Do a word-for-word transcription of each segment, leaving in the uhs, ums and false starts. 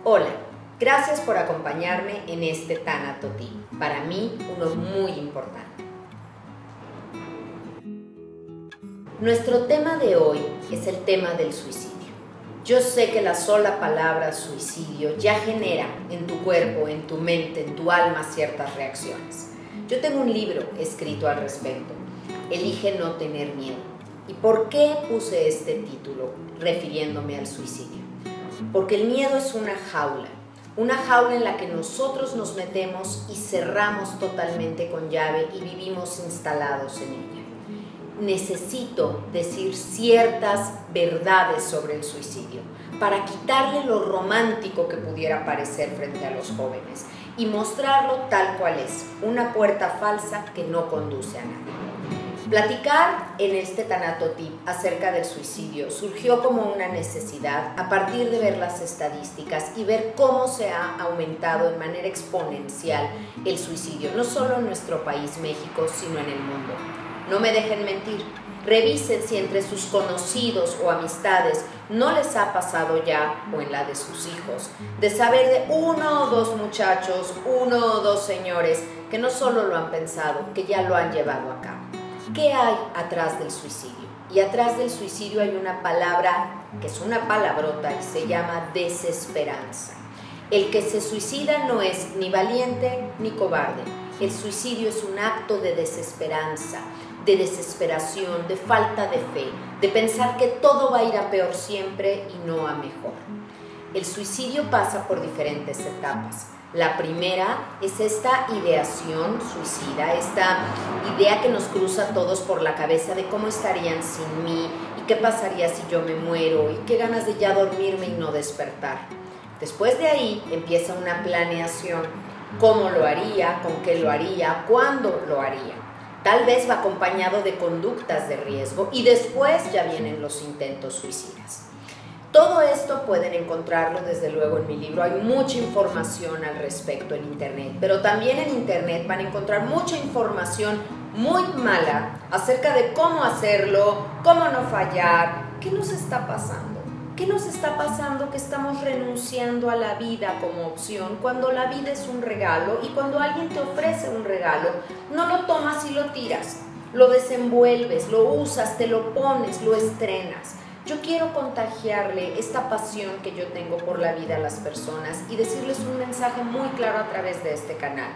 Hola, gracias por acompañarme en este Tanatotip, para mí uno muy importante. Nuestro tema de hoy es el tema del suicidio. Yo sé que la sola palabra suicidio ya genera en tu cuerpo, en tu mente, en tu alma ciertas reacciones. Yo tengo un libro escrito al respecto, Elige no tener miedo. ¿Y por qué puse este título refiriéndome al suicidio? Porque el miedo es una jaula, una jaula en la que nosotros nos metemos y cerramos totalmente con llave y vivimos instalados en ella. Necesito decir ciertas verdades sobre el suicidio para quitarle lo romántico que pudiera parecer frente a los jóvenes y mostrarlo tal cual es, una puerta falsa que no conduce a nada. Platicar en este Tanatotip acerca del suicidio surgió como una necesidad a partir de ver las estadísticas y ver cómo se ha aumentado de manera exponencial el suicidio, no solo en nuestro país, México, sino en el mundo. No me dejen mentir, revisen si entre sus conocidos o amistades no les ha pasado ya, o en la de sus hijos, de saber de uno o dos muchachos, uno o dos señores que no solo lo han pensado, que ya lo han llevado a cabo. ¿Qué hay atrás del suicidio? Y atrás del suicidio hay una palabra que es una palabrota y se llama desesperanza. El que se suicida no es ni valiente ni cobarde. El suicidio es un acto de desesperanza, de desesperación, de falta de fe, de pensar que todo va a ir a peor siempre y no a mejor. El suicidio pasa por diferentes etapas. La primera es esta ideación suicida, esta idea que nos cruza a todos por la cabeza de cómo estarían sin mí y qué pasaría si yo me muero y qué ganas de ya dormirme y no despertar. Después de ahí empieza una planeación, cómo lo haría, con qué lo haría, cuándo lo haría. Tal vez va acompañado de conductas de riesgo y después ya vienen los intentos suicidas. Todo esto pueden encontrarlo desde luego en mi libro, hay mucha información al respecto en internet, pero también en internet van a encontrar mucha información muy mala acerca de cómo hacerlo, cómo no fallar, qué nos está pasando. ¿Qué nos está pasando que estamos renunciando a la vida como opción cuando la vida es un regalo y cuando alguien te ofrece un regalo, no lo tomas y lo tiras, lo desenvuelves, lo usas, te lo pones, lo estrenas? Yo quiero contagiarle esta pasión que yo tengo por la vida a las personas y decirles un mensaje muy claro a través de este canal.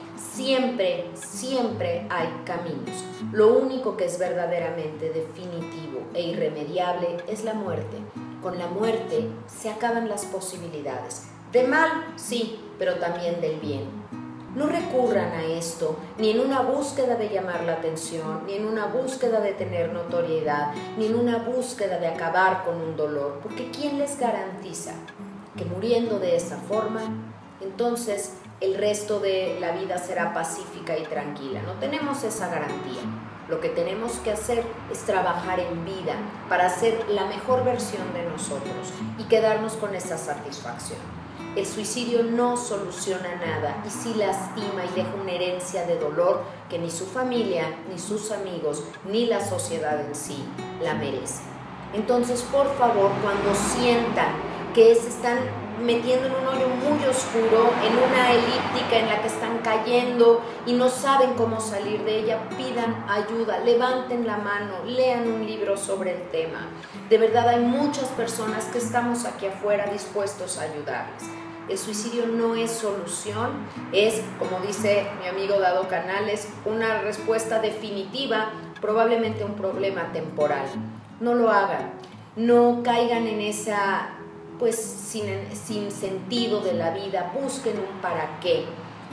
Siempre, siempre hay caminos. Lo único que es verdaderamente definitivo e irremediable es la muerte. Con la muerte se acaban las posibilidades. De mal, sí, pero también del bien. No recurran a esto ni en una búsqueda de llamar la atención, ni en una búsqueda de tener notoriedad, ni en una búsqueda de acabar con un dolor, porque ¿quién les garantiza que muriendo de esa forma, entonces el resto de la vida será pacífica y tranquila? No tenemos esa garantía. Lo que tenemos que hacer es trabajar en vida para ser la mejor versión de nosotros y quedarnos con esa satisfacción. El suicidio no soluciona nada y sí lastima y deja una herencia de dolor que ni su familia, ni sus amigos, ni la sociedad en sí la merecen. Entonces, por favor, cuando sientan que se están metiendo en un hoyo muy oscuro, en una elíptica en la que están cayendo y no saben cómo salir de ella, pidan ayuda, levanten la mano, lean un libro sobre el tema. De verdad hay muchas personas que estamos aquí afuera dispuestos a ayudarles. El suicidio no es solución, es, como dice mi amigo Dado Canales, una respuesta definitiva, probablemente un problema temporal. No lo hagan, no caigan en esa pues sin, sin sentido de la vida, busquen un para qué.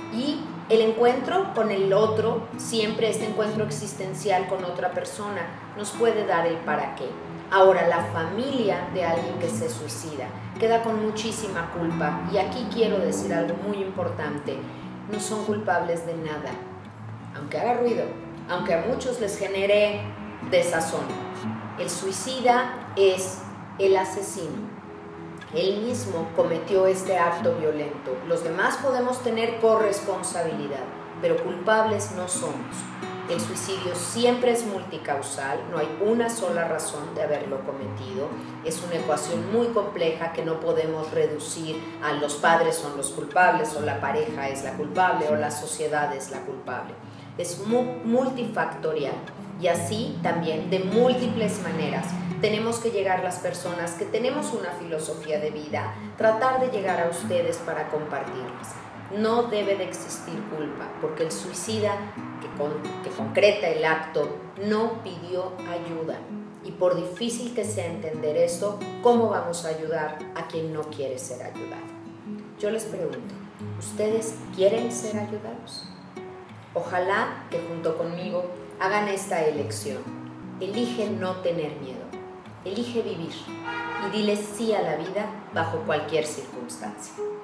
Y el encuentro con el otro, siempre este encuentro existencial con otra persona, nos puede dar el para qué. Ahora, la familia de alguien que se suicida queda con muchísima culpa, y aquí quiero decir algo muy importante: no son culpables de nada, aunque haga ruido, aunque a muchos les genere desazón. El suicida es el asesino. Él mismo cometió este acto violento. Los demás podemos tener corresponsabilidad, pero culpables no somos. El suicidio siempre es multicausal, no hay una sola razón de haberlo cometido. Es una ecuación muy compleja que no podemos reducir a los padres son los culpables, o la pareja es la culpable, o la sociedad es la culpable. Es multifactorial y así también de múltiples maneras tenemos que llegar las personas que tenemos una filosofía de vida, tratar de llegar a ustedes para compartirlas. No debe de existir culpa, porque el suicida que, con, que concreta el acto no pidió ayuda. Y por difícil que sea entender esto, ¿cómo vamos a ayudar a quien no quiere ser ayudado? Yo les pregunto, ¿ustedes quieren ser ayudados? Ojalá que junto conmigo hagan esta elección. Elige no tener miedo, elige vivir y dile sí a la vida bajo cualquier circunstancia.